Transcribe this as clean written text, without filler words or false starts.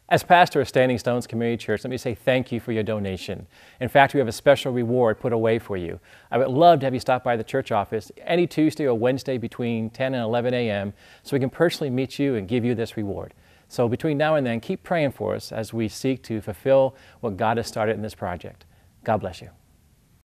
As pastor of Standing Stones Community Church, let me say thank you for your donation. In fact, we have a special reward put away for you. I would love to have you stop by the church office any Tuesday or Wednesday between 10 and 11 a.m. so we can personally meet you and give you this reward. So between now and then, keep praying for us as we seek to fulfill what God has started in this project. God bless you.